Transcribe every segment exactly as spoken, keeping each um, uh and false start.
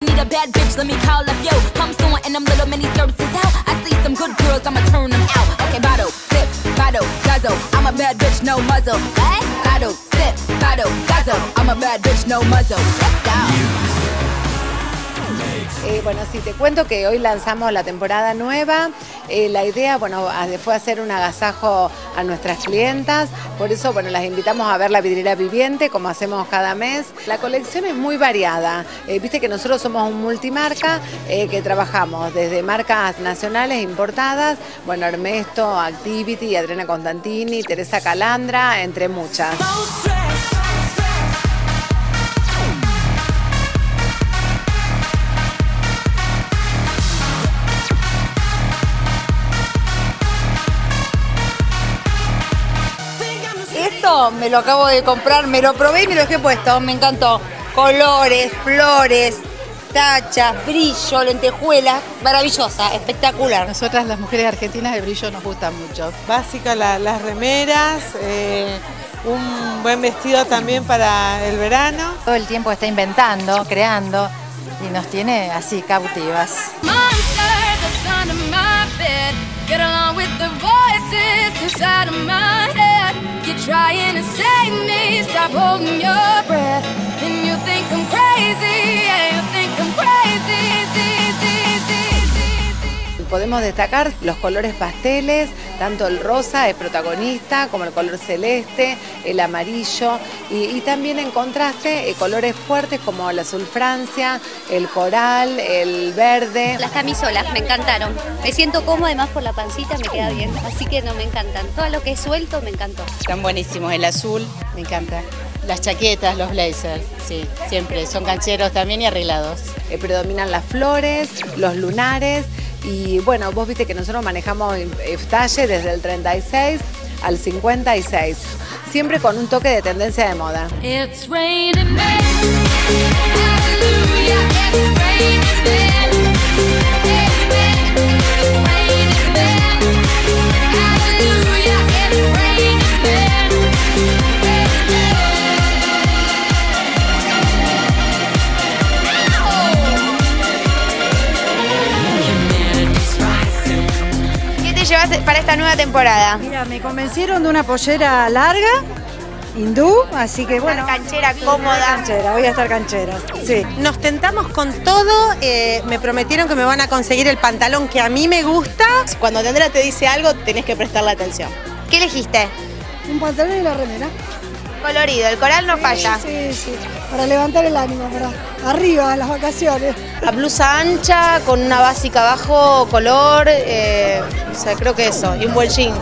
Need a bad bitch, let me call up yo. Pumps on and them little mini skirts is out. I see some good girls, I'ma turn them out. Okay, bottle, sip, bottle, guzzle. I'm a bad bitch, no muzzle. What? Bottle, sip, bottle, guzzle. I'm a bad bitch, no muzzle. Let's go. Eh, bueno, sí, te cuento que hoy lanzamos la temporada nueva. Eh, la idea, bueno, fue hacer un agasajo a nuestras clientas. Por eso, bueno, las invitamos a ver la vidriera viviente, como hacemos cada mes. La colección es muy variada. Eh, Viste que nosotros somos un multimarca eh, que trabajamos desde marcas nacionales importadas. Bueno, Ernesto, Activity, Adriana Constantini, Teresa Calandra, entre muchas. Esto me lo acabo de comprar, me lo probé y me lo dejé puesto, me encantó. Colores, flores, tachas, brillo, lentejuelas, maravillosa, espectacular. Nosotras las mujeres argentinas el brillo nos gusta mucho. Básica la, las remeras, eh, un buen vestido también para el verano. Todo el tiempo está inventando, creando y nos tiene así cautivas. Trying to save me, stop holding your breath. And you think I'm crazy, yeah, you think I'm crazy. Sí, sí, sí, sí, sí. Podemos destacar los colores pasteles, tanto el rosa es protagonista como el color celeste, el amarillo y, y también en contraste eh, colores fuertes como el azul Francia, el coral, el verde. Las camisolas me encantaron, me siento cómoda, además por la pancita me queda bien, así que no me encantan. Todo lo que es suelto me encantó. Están buenísimos, el azul me encanta. Las chaquetas, los blazers, sí, siempre son cancheros también y arreglados. Eh, predominan las flores, los lunares. Y bueno, vos viste que nosotros manejamos talle desde el treinta y seis al cincuenta y seis, siempre con un toque de tendencia de moda. It's raining men. Hallelujah, it's raining men. It's raining men. Hallelujah, it's raining men. ¿Llevas para esta nueva temporada? Mira, me convencieron de una pollera larga, hindú, así que bueno. Canchera, cómoda. Canchera, voy a estar canchera, sí. Nos tentamos con todo, eh, me prometieron que me van a conseguir el pantalón que a mí me gusta. Cuando Tendra te dice algo, tenés que prestarle atención. ¿Qué elegiste? Un pantalón y la remera. Colorido, el coral no falla. Sí, sí, para levantar el ánimo, para arriba, las vacaciones. La blusa ancha, con una básica abajo, color, eh, o sea, creo que eso, y un buen jean.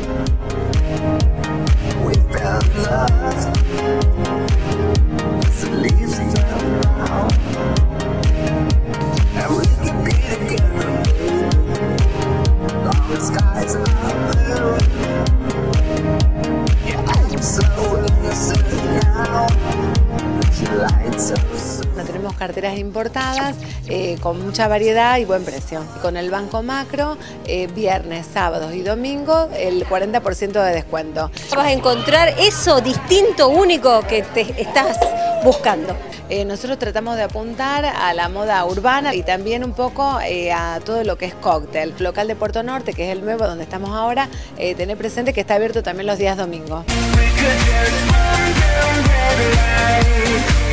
No tenemos carteras importadas eh, con mucha variedad y buen precio. Con el Banco Macro, eh, viernes, sábados y domingos, el cuarenta por ciento de descuento. Vas a encontrar eso distinto, único que te estás buscando. Eh, nosotros tratamos de apuntar a la moda urbana y también un poco eh, a todo lo que es cóctel. El local de Puerto Norte, que es el nuevo donde estamos ahora, eh, tener presente que está abierto también los días domingos.